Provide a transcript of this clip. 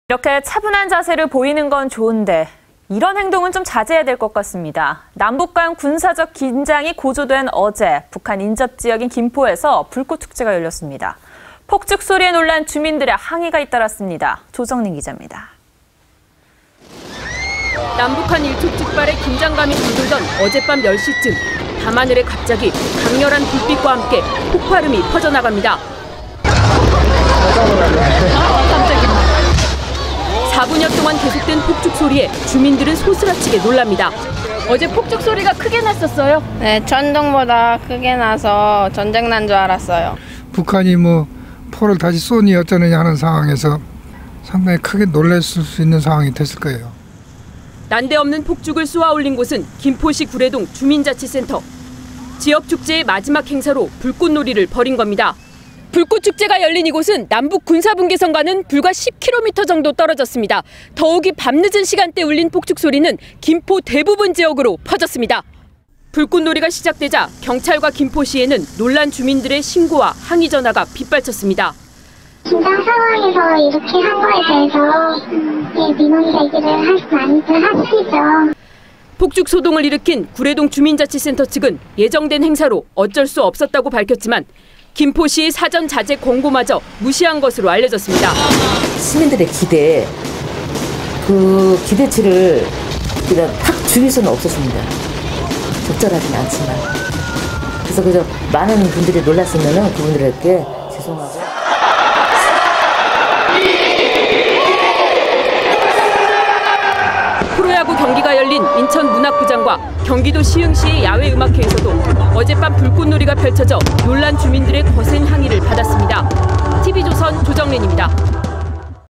이렇게 차분한 자세를 보이는 건 좋은데 이런 행동은 좀 자제해야 될 것 같습니다. 남북 간 군사적 긴장이 고조된 어제 북한 인접 지역인 김포에서 불꽃축제가 열렸습니다. 폭죽 소리에 놀란 주민들의 항의가 잇따랐습니다. 조정린 기자입니다. 남북한 일촉즉발의 긴장감이 감돌던 어젯밤 10시쯤 밤하늘에 갑자기 강렬한 불빛과 함께 폭발음이 퍼져나갑니다. 4분여 동안 계속된 폭죽 소리에 주민들은 소스라치게 놀랍니다. 어제 폭죽 소리가 크게 났었어요? 네, 전동보다 크게 나서 전쟁 난 줄 알았어요. 북한이 포를 다시 쏘니 어쩌느냐 하는 상황에서 상당히 크게 놀랐을 수 있는 상황이 됐을 거예요. 난데없는 폭죽을 쏘아 올린 곳은 김포시 구례동 주민자치센터. 지역 축제의 마지막 행사로 불꽃놀이를 벌인 겁니다. 불꽃축제가 열린 이곳은 남북 군사분계선과는 불과 10km 정도 떨어졌습니다. 더욱이 밤늦은 시간대 울린 폭죽 소리는 김포 대부분 지역으로 퍼졌습니다. 불꽃놀이가 시작되자 경찰과 김포시에는 놀란 주민들의 신고와 항의 전화가 빗발쳤습니다. 긴장 상황에서 이렇게 한 거에 대해서 민원 제기를 많이들 하시죠. 폭죽 소동을 일으킨 구례동 주민자치센터 측은 예정된 행사로 어쩔 수 없었다고 밝혔지만 김포시의 사전 자제 권고마저 무시한 것으로 알려졌습니다. 시민들의 기대, 그 기대치를 탁 죽일 수는 없었습니다. 적절하지는 않지만. 그래서 그저 많은 분들이 놀랐으면 그분들에게 죄송하고. 프로야구 경기가 열린 인천문학구장과 경기도 시흥시의 야외음악회에서도 어젯밤 불꽃놀이가 펼쳐져 놀란 주민들의 거센 항의를 받았습니다. TV조선 조정린입니다.